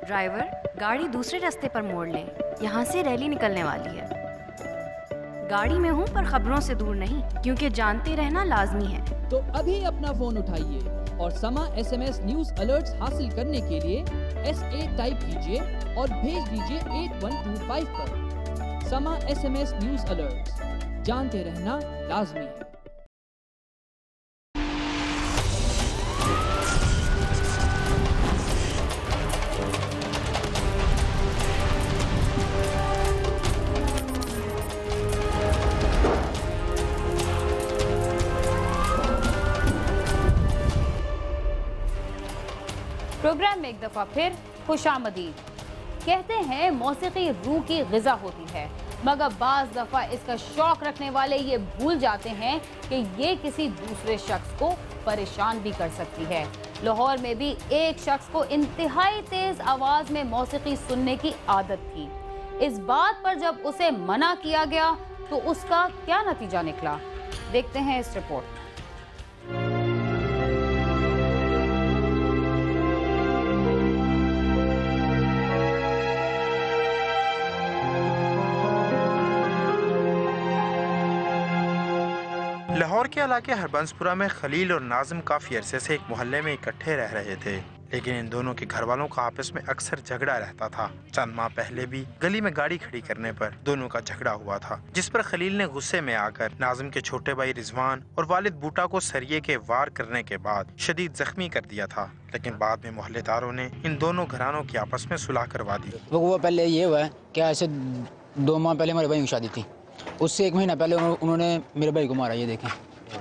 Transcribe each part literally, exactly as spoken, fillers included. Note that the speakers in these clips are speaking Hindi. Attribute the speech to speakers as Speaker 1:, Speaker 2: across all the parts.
Speaker 1: ड्राइवर, गाड़ी दूसरे रास्ते पर मोड़ लें। यहाँ से रैली निकलने वाली है। गाड़ी में हूँ पर खबरों से दूर नहीं, क्योंकि जानते रहना लाजमी है।
Speaker 2: तो अभी अपना फोन उठाइए और समा एसएमएस न्यूज अलर्ट्स हासिल करने के लिए एस ए टाइप कीजिए और भेज दीजिए एट वन टू फाइव पर। समा एसएमएस न्यूज अलर्ट्स, जानते रहना लाजमी है।
Speaker 3: प्रोग्राम में एक दफा फिर खुशामदीद। कहते हैं मौसीकी रूह की ग़िज़ा होती है, मगर बाज़ दफ़ा इसका शौक रखने वाले ये भूल जाते हैं कि ये किसी दूसरे शख्स को परेशान भी कर सकती है। लाहौर में भी एक शख्स को इंतहाई तेज़ आवाज़ में मौसीकी सुनने की आदत थी। इस बात पर जब उसे मना किया गया तो उसका क्या नतीजा निकला, देखते हैं इस रिपोर्ट।
Speaker 4: लाहौर के इलाके हरबंसपुरा में खलील और नाज़िम काफ़ी अरसे से एक मोहल्ले में इकट्ठे रह रहे थे, लेकिन इन दोनों के घर वालों का आपस में अक्सर झगड़ा रहता था। चंद माह पहले भी गली में गाड़ी खड़ी करने पर दोनों का झगड़ा हुआ था, जिस पर खलील ने गुस्से में आकर नाज़िम के छोटे भाई रिजवान और वालिद बूटा को सरिये के वार करने के बाद शदीद जख्मी कर दिया था। लेकिन बाद में मोहल्लेदारों ने इन दोनों घरानों की आपस में सुलह करवा दी।
Speaker 5: वो पहले ये हुआ है कि ऐसे दो माह पहले हमारे भाई की शादी थी, उससे एक महीना पहले उन्होंने मेरे भाई को मारा। ये देखें,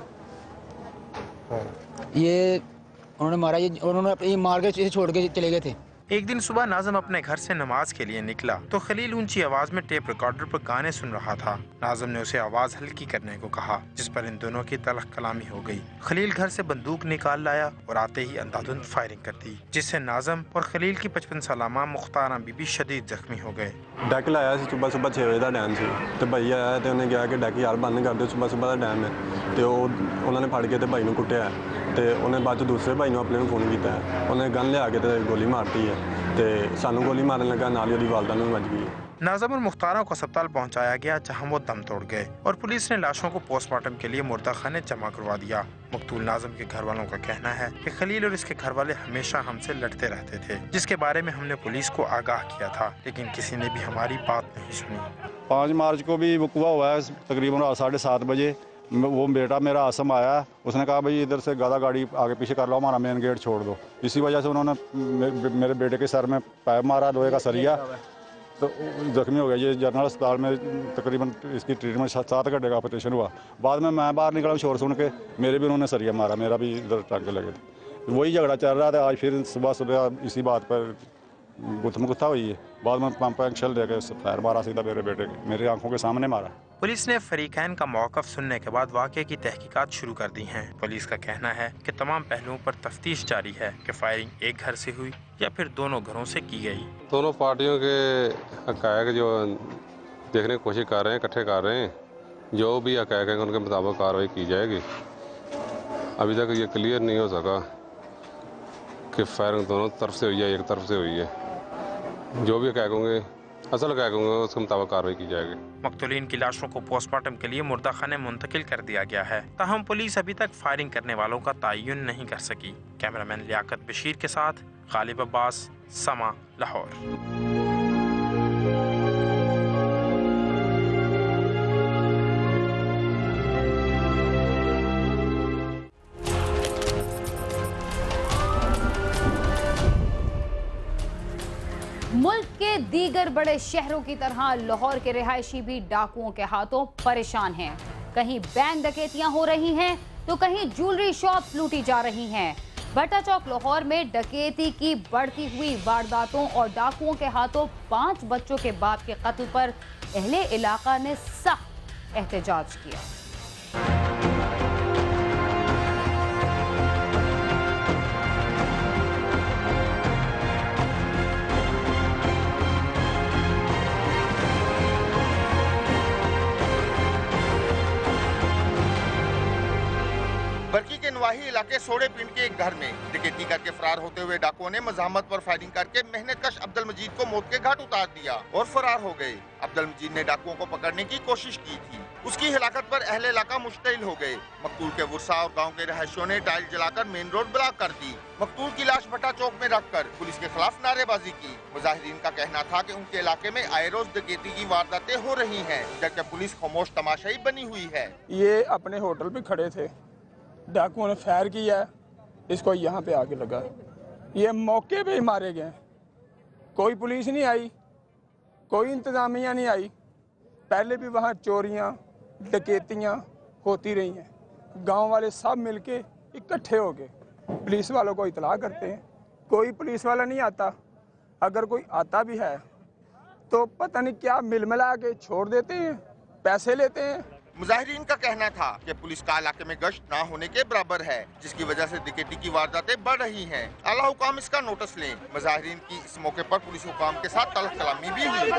Speaker 5: ये उन्होंने मारा, ये उन्होंने ये मार के इसे छोड़ के चले गए थे।
Speaker 4: एक दिन सुबह नाज़िम अपने घर से नमाज के लिए निकला तो खलील ऊंची आवाज में टेप रिकॉर्डर पर गाने सुन रहा था। नाज़िम ने उसे आवाज हल्की करने को कहा, जिस पर इन दोनों की तलख कलामी हो गई। खलील घर से बंदूक निकाल लाया और आते ही अंधाधुंध फायरिंग कर दी, जिससे नाज़िम और खलील की पचपन साल मां मुख्तारा बीबी शदीद जख्मी हो गए।
Speaker 6: डैक लाया सुबह सुबह छे बजे का टाइम से, तो भाई आया तो उन्हें कहा कि डैक यार बंद कर दो, सुबह सुबह का टाइम है। तो उन्होंने फड़ के भाई को कुटिया, तो उन्हें बाद दूसरे भाई ने अपने फोन किया, उन्हें गन लिया के गोली मारती है, तो सानू गोली मारने लगा, नाल ही वालदा नूं बच गई।
Speaker 4: नाज़िम और मुख्तारा को अस्पताल पहुंचाया गया, जहां वो दम तोड़ गए और पुलिस ने लाशों को पोस्टमार्टम के लिए मुर्दा खाने जमा करवा दिया। मकतूल नाज़िम के घर वालों का कहना है कि खलील और इसके घर वाले हमेशा हमसे लड़ते रहते थे, जिसके बारे में हमने पुलिस को आगाह किया था, लेकिन किसी ने भी हमारी बात नहीं सुनी।
Speaker 7: पाँच मार्च को भी वकूआ हुआ है, तकरीबन रात साढ़े सात बजे। वो बेटा मेरा आसम आया, उसने कहा भाई इधर से गादा गाड़ी आगे पीछे कर लो, हमारा मेन गेट छोड़ दो। इसी वजह से उन्होंने मेरे बेटे के सर में पैप मारा, लोहे का सरिया, तो जख्मी हो गया। ये जनरल अस्पताल में तकरीबन इसकी ट्रीटमेंट सात घंटे का ऑपरेशन हुआ। बाद में मैं बाहर निकला शोर सुन के, मेरे भी उन्होंने सरिया मारा, मेरा भी इधर टांके लगे थे। वही झगड़ा चल रहा था। आज फिर सुबह सुबह इसी बात पर गुत्थम गुत्था हुई है। बाद में पंप एक्शल दे के फायर मारा सीधा मेरे बेटे के, मेरी आंखों के सामने मारा।
Speaker 4: पुलिस ने फरीकैन का मौक़िफ़ सुनने के बाद वाक़े की तहकीकात शुरू कर दी हैं। पुलिस का कहना है कि तमाम पहलुओं पर तफ्तीश जारी है कि फायरिंग एक घर से हुई या फिर दोनों घरों से की गई।
Speaker 8: दोनों पार्टियों के हक़ाइक़ जो देखने की कोशिश कर रहे हैं, इकट्ठे कर रहे हैं, जो भी हक़ाइक़ हैं उनके मुताबिक कार्रवाई की जाएगी। अभी तक ये क्लियर नहीं हो सका कि फायरिंग दोनों तरफ से हुई है, एक तरफ से हुई है। जो भी हक़ाइक़ होंगे, असल हक़ाइक़ होंगे, उसके मुताबिक कार्रवाई की जाएगी।
Speaker 4: मक़तूलीन की लाशों को पोस्टमार्टम के लिए मुर्दा खाने मुंतकिल कर दिया गया है। ताहम पुलिस अभी तक फायरिंग करने वालों का तयन नहीं कर सकी। कैमरामैन लियाकत बशीर के साथ गालिब अब्बास, समा, लाहौर।
Speaker 3: मुल्क के दीगर बड़े शहरों की तरह लाहौर के रिहायशी भी डाकुओं के हाथों परेशान हैं। कहीं बैंक डकैतियां हो रही हैं तो कहीं ज्वेलरी शॉप्स लूटी जा रही हैं। भट्टा चौक लाहौर में डकैती की बढ़ती हुई वारदातों और डाकुओं के हाथों पांच बच्चों के बाप के कत्ल पर अहले इलाका ने सख्त एहतजाज किया।
Speaker 9: बरकी के नवाही इलाके सोड़े पिंड के एक घर में डकैती करके फरार होते हुए डाकुओं ने मज़ाहमत पर फायरिंग करके मेहनतकश अब्दुल मजीद को मौत के घाट उतार दिया और फरार हो गए। अब्दुल मजीद ने डाकुओं को पकड़ने की कोशिश की थी। उसकी हिलाकत पर अहले इलाका मुश्तइल हो गए। मकतूल के वर्षा और गाँव के रहायशियों ने टाइल जलाकर मेन रोड ब्लॉक कर दी। मकतूल की लाश भट्टा चौक में रखकर पुलिस के खिलाफ नारेबाजी की। मुजाहिरीन का कहना था कि उनके इलाके में आए रोज डकैती की वारदातें हो रही हैं, जबकि पुलिस खामोश तमाशाई बनी हुई है।
Speaker 10: ये अपने होटल पे खड़े थे, डाकुओं ने फायर किया, इसको यहाँ पे आके लगा, ये मौके पे ही मारे गए। कोई पुलिस नहीं आई, कोई इंतजामिया नहीं आई। पहले भी वहाँ चोरियाँ डकैतियाँ होती रही हैं। गांव वाले सब मिलके इकट्ठे हो गए, पुलिस वालों को इतला करते हैं। कोई पुलिस वाला नहीं आता, अगर कोई आता भी है तो पता नहीं क्या मिल मिला के छोड़ देते हैं, पैसे लेते हैं।
Speaker 9: मुजाहिरीन का कहना था कि पुलिस का इलाके में गश्त ना होने के बराबर है, जिसकी वजह से डकैती की वारदातें बढ़ रही हैं। आला हुकाम इसका नोटिस लें। मुजाहिरीन की इस मौके पर पुलिस हुकाम के साथ तल्ख कलामी भी हुई।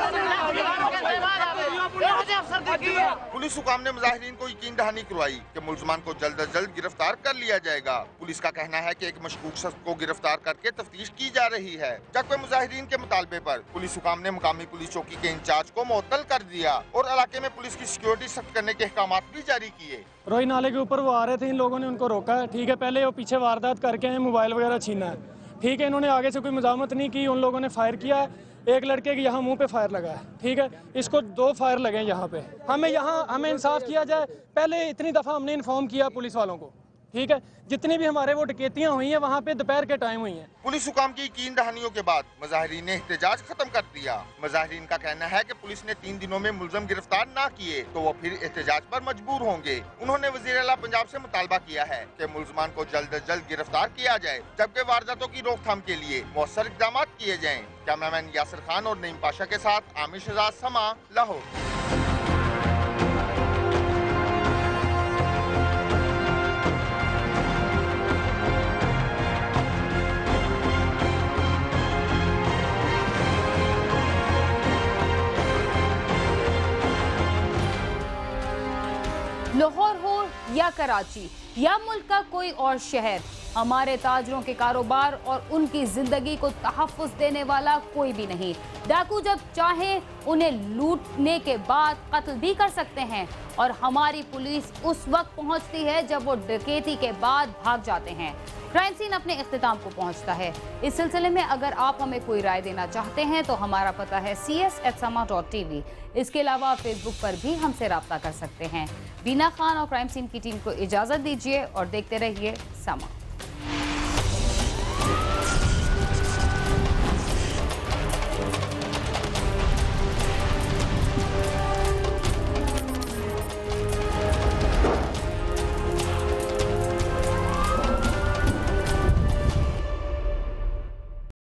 Speaker 9: पुलिस हुकाम ने मुजाहिरीन को यकीन दहानी करवाई कि मुलजमान को जल्द अज जल्द गिरफ्तार कर लिया जाएगा। पुलिस का कहना है कि एक मशकूक शख्स को गिरफ्तार करके तफ्तीश की जा रही है, जबकि मुजाहिरीन के मुतालबे पर पुलिस हुकाम ने मुकामी पुलिस चौकी के इंचार्ज को मुअत्तल कर दिया और इलाके में पुलिस की सिक्योरिटी सख्त करने के अहकामात भी जारी किए।
Speaker 11: रोई नाले के ऊपर वो आ रहे थे, इन लोगों ने उनको रोका है, ठीक है। पहले वो पीछे वारदात करके हैं, मोबाइल वगैरह छीना है, ठीक है। इन्होंने आगे से कोई मज़ामत नहीं की, उन लोगों ने फायर किया है। एक लड़के के यहाँ मुंह पे फायर लगा है, ठीक है। इसको दो फायर लगे यहाँ पे। हमें यहाँ हमें इंसाफ किया जाए। पहले इतनी दफ़ा हमने इन्फॉर्म किया पुलिस वालों को, ठीक है। जितनी भी हमारे वो डकैतियाँ हुई हैं वहाँ पे दोपहर के टाइम हुई हैं।
Speaker 9: पुलिस हुकाम की यकीन दहानियों के बाद मुजाहिरीन ने एहतजाज खत्म कर दिया। मुजाहिरीन का कहना है कि पुलिस ने तीन दिनों में मुलजम गिरफ्तार ना किए तो वो फिर एहतजाज पर मजबूर होंगे। उन्होंने वज़ीर आला पंजाब से मुतालबा किया है कि मुलजमान को जल्द अज जल्द गिरफ्तार किया जाए, जबकि वारदातों की रोकथाम के लिए मौसर इक़दाम किए जाएँ। कैमरामैन यासिर खान और नईम पाशा के साथ आमिर शहजाद, समा, लाहौर।
Speaker 3: लाहौर हो या कराची या मुल्क का कोई और शहर, हमारे ताजरों के कारोबार और उनकी जिंदगी को तहफ़्फ़ुज़ देने वाला कोई भी नहीं। डाकू जब चाहे उन्हें लूटने के बाद कत्ल भी कर सकते हैं और हमारी पुलिस उस वक्त पहुंचती है जब वो डकैती के बाद भाग जाते हैं। क्राइम सीन अपने इख्तिताम को पहुंचता है। इस सिलसिले में अगर आप हमें कोई राय देना चाहते हैं तो हमारा पता है C S at Sama dot T V. इसके अलावा फेसबुक पर भी हमसे रब्ता कर सकते हैं। बीना खान और क्राइम सीन की टीम को इजाज़त दीजिए और देखते रहिए समा।